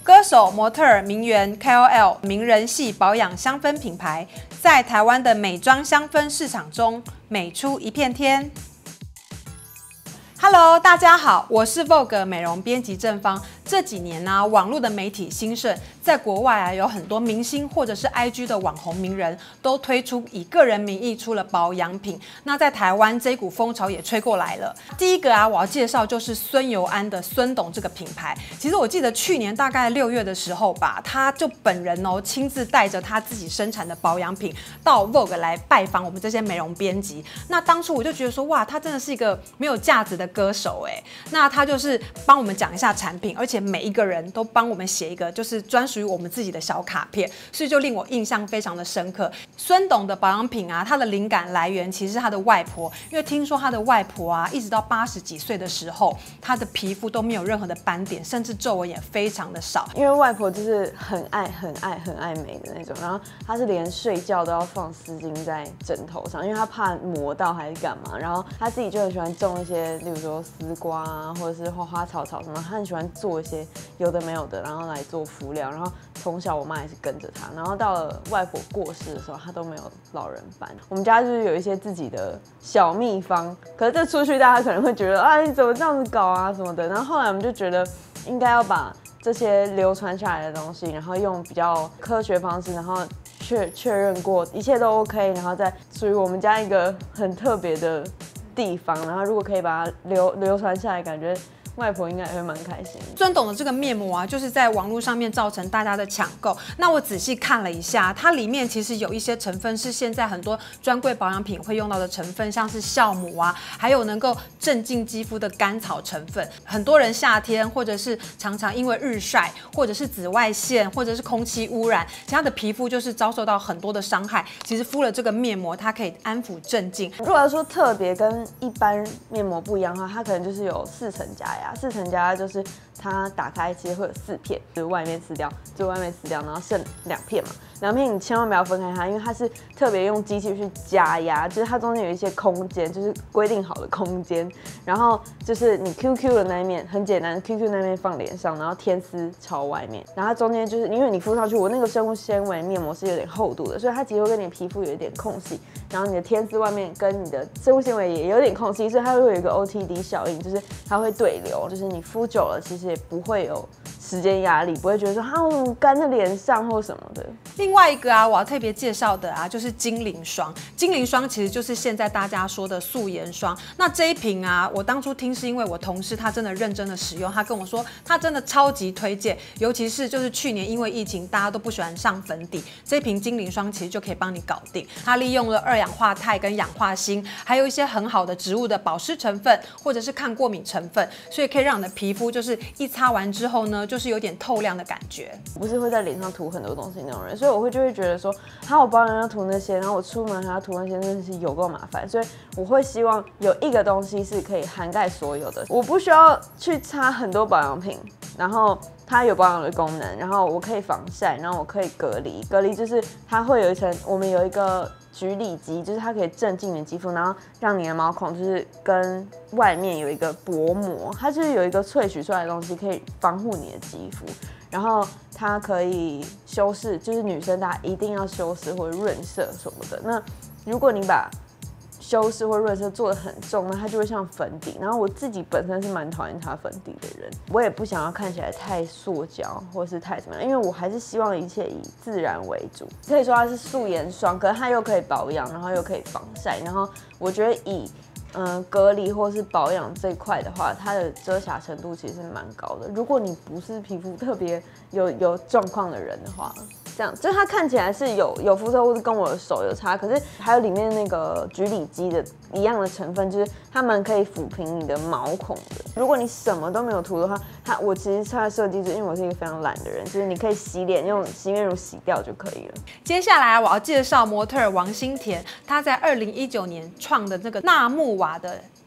歌手、模特儿、名媛、KOL、名人系保养香氛品牌，在台湾的美妆香氛市场中美出一片天。Hello， 大家好，我是 Vogue 美容编辑郑芳。这几年呢，网络的媒体兴盛，在国外啊，有很多明星或者是 IG 的网红名人都推出以个人名义出了保养品。那在台湾这一股风潮也吹过来了。第一个啊，我要介绍就是孙尤安的孙董这个品牌。其实我记得去年大概6月的时候吧，他就本人亲自带着他自己生产的保养品到 Vogue 来拜访我们这些美容编辑。那当初我就觉得说，哇，他真的是一个没有价值的歌手哎。那他就是帮我们讲一下产品，而且每一个人都帮我们写一个就是专属于我们自己的小卡片，所以就令我印象非常的深刻。孙董的保养品啊，他的灵感来源其实是他的外婆，因为听说他的外婆啊，一直到80几岁的时候，他的皮肤都没有任何的斑点，甚至皱纹也非常的少。 因为外婆就是很爱美的那种，然后她是连睡觉都要放丝巾在枕头上，因为她怕磨到还是干嘛。然后她自己就很喜欢种一些，例如说丝瓜啊，或者是花花草草什么，她很喜欢做一些有的没有的，然后来做敷料。然后从小我妈也是跟着她，然后到了外婆过世的时候，她都没有老人斑。我们家就是有一些自己的小秘方，可是这出去大家可能会觉得啊，你怎么这样子搞啊什么的。然后后来我们就觉得应该要把这些流传下来的东西，然后用比较科学方式，然后确认过一切都 OK， 然后再属于我们家一个很特别的地方，然后如果可以把它流传下来，感觉外婆应该也会蛮开心的。 孙董的这个面膜啊，就是在网络上面造成大家的抢购。那我仔细看了一下，它里面其实有一些成分是现在很多专柜保养品会用到的成分，像是酵母啊，还有能够镇静肌肤的甘草成分。很多人夏天或者是常常因为日晒，或者是紫外线，或者是空气污染，其实他的皮肤就是遭受到很多的伤害。其实敷了这个面膜，它可以安抚镇静。 如果说特别跟一般面膜不一样的话，它可能就是有4层加压。4层加压就是它打开其实会有4片，就是外面撕掉，最外面撕掉，然后剩2片嘛。2片你千万不要分开它，因为它是特别用机器去加压，就是它中间有一些空间，就是规定好的空间。然后就是你 QQ 的那一面很简单 ，QQ 那面放脸上，然后天丝朝外面，然后它中间就是因为你敷上去，我那个生物纤维面膜是有点厚度的，所以它其实会跟你皮肤有一点空隙，然后你的天丝外面跟你的生物纤维也有点空隙，所以它会有一个 OTD 效应，就是它会对流，就是你敷久了其实也不会有时间压力，不会觉得说我怎么干在脸上或什么的。 另外一个啊，我要特别介绍的啊，就是精灵霜。精灵霜其实就是现在大家说的素颜霜。那这一瓶啊，我当初听是因为我同事他真的认真的使用，他跟我说他真的超级推荐，尤其是就是去年因为疫情大家都不喜欢上粉底，这一瓶精灵霜其实就可以帮你搞定。它利用了2氧化钛跟氧化锌，还有一些很好的植物的保湿成分或者是抗过敏成分，所以可以让你的皮肤就是一擦完之后呢，就是有点透亮的感觉。 我不是会在脸上涂很多东西那种人，所以我就会觉得说，我保养要涂那些，然后我出门还要涂那些，真的是有够麻烦。所以我会希望有一个东西是可以涵盖所有的，我不需要去擦很多保养品，然后它有保养的功能，然后我可以防晒，然后我可以隔离。隔离就是它会有一层，我们有一个局里肌，就是它可以镇静你的肌肤，然后让你的毛孔就是跟外面有一个薄膜，它就是有一个萃取出来的东西可以防护你的肌肤。然后它可以修饰，就是女生大家一定要修饰或者润色什么的。那如果你把修饰或润色做得很重，那它就会像粉底。然后我自己本身是蛮讨厌擦粉底的人，我也不想要看起来太塑胶或是太怎么样，因为我还是希望一切以自然为主。可以说它是素颜霜，可是它又可以保养，然后又可以防晒。然后我觉得以隔离或是保养这一块的话，它的遮瑕程度其实是蛮高的。如果你不是皮肤特别有状况的人的话，这样就是它看起来是有肤色或是跟我的手有差，可是还有里面那个菊里肌的一样的成分，就是它们可以抚平你的毛孔的。如果你什么都没有涂的话，我其实它的设计是因为我是一个非常懒的人，就是你可以洗脸用洗面乳洗掉就可以了。 接下来我要介绍模特儿王心田，她在2019年创的这个纳木瓦的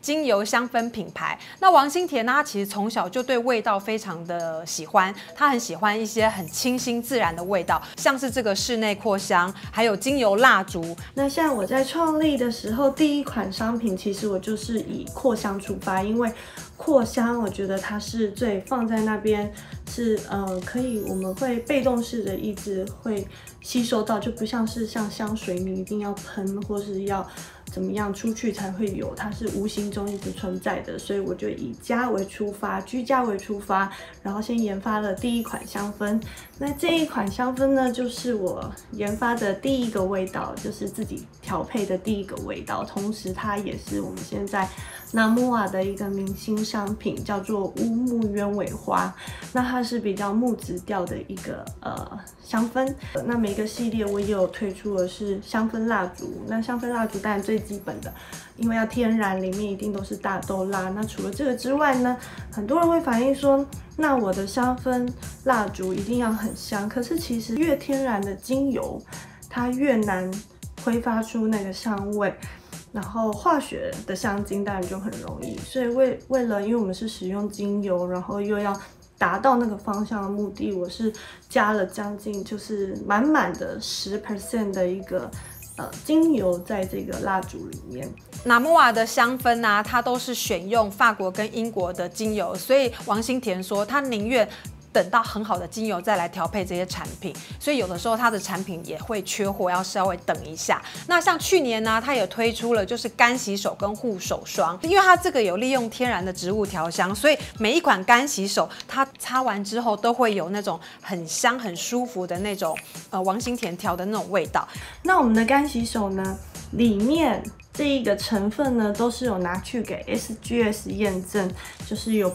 精油香氛品牌。那王心田呢，他其实从小就对味道非常的喜欢，他很喜欢一些很清新自然的味道，像是这个室内扩香，还有精油蜡烛。 那像我在创立的时候，第一款商品其实我就是以扩香出发，因为扩香我觉得它是最放在那边是可以我们会被动式的一直会吸收到，就不像是像香水你一定要喷或是要怎么样出去才会有，它是无形中一直存在的，所以我就以家为出发，居家为出发，然后先研发了第一款香氛。那这一款香氛呢，就是我研发的第一个味道，就是自己调配的第一个味道，同时它也是我们现在Namua的一个明星商品，叫做乌木鸢尾花。那它是比较木质调的一个香氛。那每个系列我也有推出的是香氛蜡烛。那香氛蜡烛当然最基本的，因为要天然，里面一定都是大豆蜡。那除了这个之外呢，很多人会反映说，那我的香氛蜡烛一定要很香。可是其实越天然的精油，它越难挥发出那个香味。然后化学的香精当然就很容易，所以为了，因为我们是使用精油，然后又要达到那个方向的目的，我是加了将近就是满满的10% 的一个精油在这个蜡烛里面。 Namua的香氛啊，它都是选用法国跟英国的精油，所以王心田说他宁愿等到很好的精油再来调配这些产品，所以有的时候它的产品也会缺货，要稍微等一下。那像去年呢，它也推出了就是干洗手跟护手霜，因为它这个有利用天然的植物调香，所以每一款干洗手它擦完之后都会有那种很香很舒服的那种王心田调的那种味道。 那我们的干洗手呢，里面这一个成分呢，都是有拿去给 SGS 验证，就是有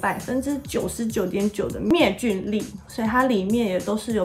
99.9%的灭菌力，所以它里面也都是有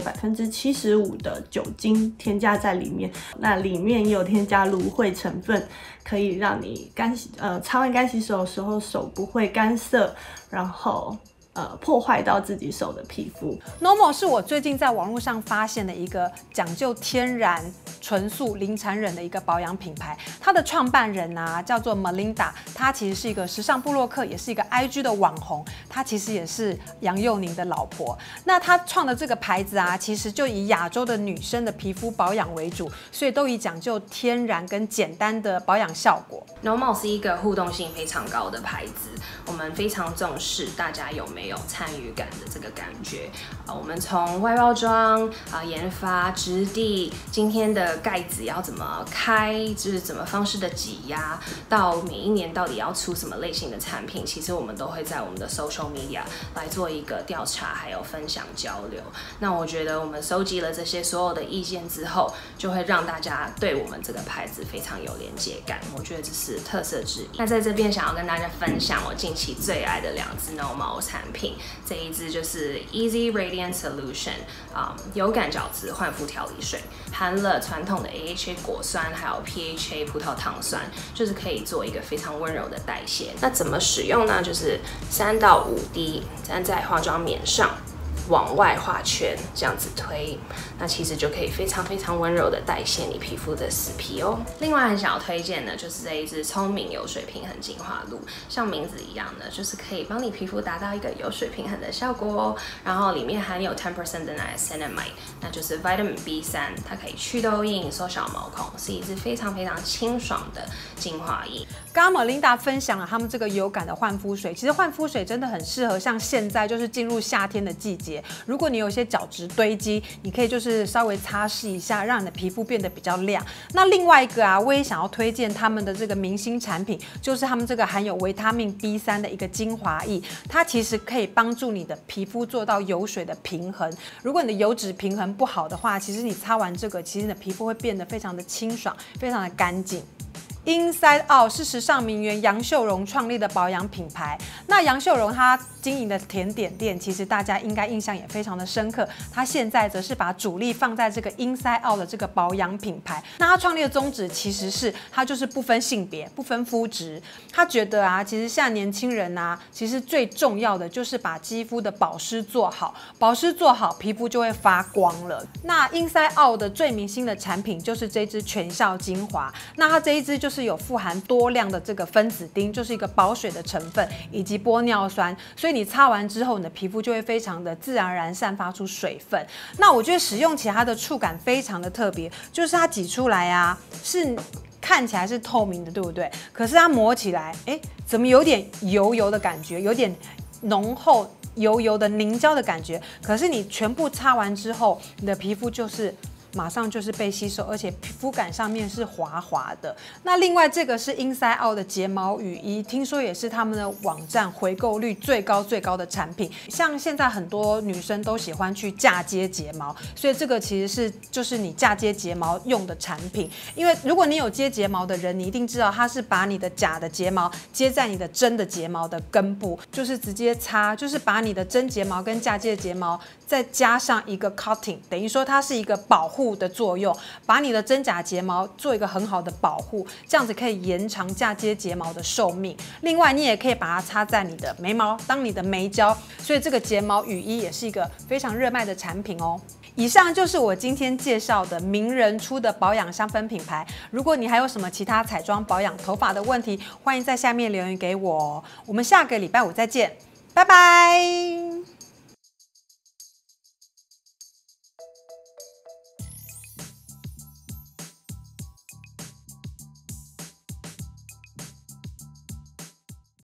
75%的酒精添加在里面。那里面也有添加芦荟成分，可以让你擦完干洗手的时候手不会干涩，然后破坏到自己手的皮肤。 Nomo 是我最近在网络上发现的一个讲究天然、纯素、零残忍的一个保养品牌。它的创办人啊叫做 Melinda， 她其实是一个时尚部落客，也是一个 IG 的网红。她其实也是杨佑宁的老婆。那她创的这个牌子啊，其实就以亚洲的女生的皮肤保养为主，所以都以讲究天然跟简单的保养效果。 Nomo 是一个互动性非常高的牌子，我们非常重视大家有没有参与感的这个感觉。我们从外包装研发、质地，今天的盖子要怎么开，就是怎么方式的挤压，到每一年到底要出什么类型的产品，其实我们都会在我们的 social media 来做一个调查，还有分享交流。那我觉得我们收集了这些所有的意见之后，就会让大家对我们这个牌子非常有连接感。我觉得这是特色之一。那在这边想要跟大家分享我近期最爱的2支 Nomo 产品，这一支就是 Easy Radiant Solution，有感角质焕肤调理水，含了传统的 AHA 果酸，还有 PHA 葡萄糖酸，就是可以做一个非常温柔的代谢。那怎么使用呢？就是3到5滴粘在化妆棉上，往外画圈，这样子推，那其实就可以非常非常温柔的代谢你皮肤的死皮哦。另外很想要推荐的就是这一支聪明油水平衡净化露，像名字一样的，就是可以帮你皮肤达到一个油水平衡的效果哦。然后里面含有10% 的 niacinamide， 那就是 vitamin B3， 它可以祛痘印、缩小毛孔，是一支非常非常清爽的净化液。 刚刚 Melinda 分享了他们这个有感的焕肤水，其实焕肤水真的很适合像现在就是进入夏天的季节。如果你有一些角质堆积，你可以就是稍微擦拭一下，让你的皮肤变得比较亮。那另外一个啊，我也想要推荐他们的这个明星产品，就是他们这个含有维他命 B3 的一个精华液，它其实可以帮助你的皮肤做到油水的平衡。如果你的油脂平衡不好的话，其实你擦完这个，其实你的皮肤会变得非常的清爽，非常的干净。Inside Out 是时尚名媛杨秀荣创立的保养品牌。那杨秀荣她经营的甜点店，其实大家应该印象也非常的深刻。她现在则是把主力放在这个 Inside Out 的这个保养品牌。那她创立的宗旨其实是，她就是不分性别、不分肤质。她觉得啊，其实现在年轻人啊，其实最重要的就是把肌肤的保湿做好，保湿做好，皮肤就会发光了。那 Inside Out 的最明星的产品就是这支全效精华。那它这一支就是就是有富含多量的这个分子丁，就是一个保水的成分，以及玻尿酸，所以你擦完之后，你的皮肤就会非常的自然而然散发出水分。那我觉得使用起来它的触感非常的特别，就是它挤出来啊是看起来是透明的，对不对？可是它抹起来，怎么有点油油的感觉，有点浓厚油油的凝胶的感觉。可是你全部擦完之后，你的皮肤就是马上就是被吸收，而且皮肤感上面是滑滑的。那另外这个是 Inside Out 的睫毛雨衣，听说也是他们的网站回购率最高的产品。像现在很多女生都喜欢去嫁接睫毛，所以这个其实就是你嫁接睫毛用的产品。因为如果你有接睫毛的人，你一定知道它是把你的假的睫毛接在你的真的睫毛的根部，就是直接擦，就是把你的真睫毛跟嫁接睫毛再加上一个 coating， 等于说它是一个保护的作用，把你的真假睫毛做一个很好的保护，这样子可以延长嫁接睫毛的寿命。另外，你也可以把它擦在你的眉毛，当你的眉胶。所以这个睫毛雨衣也是一个非常热卖的产品哦。以上就是我今天介绍的名人出的保养香氛品牌。如果你还有什么其他彩妆、保养、头发的问题，欢迎在下面留言给我哦。我们下个礼拜五再见，拜拜。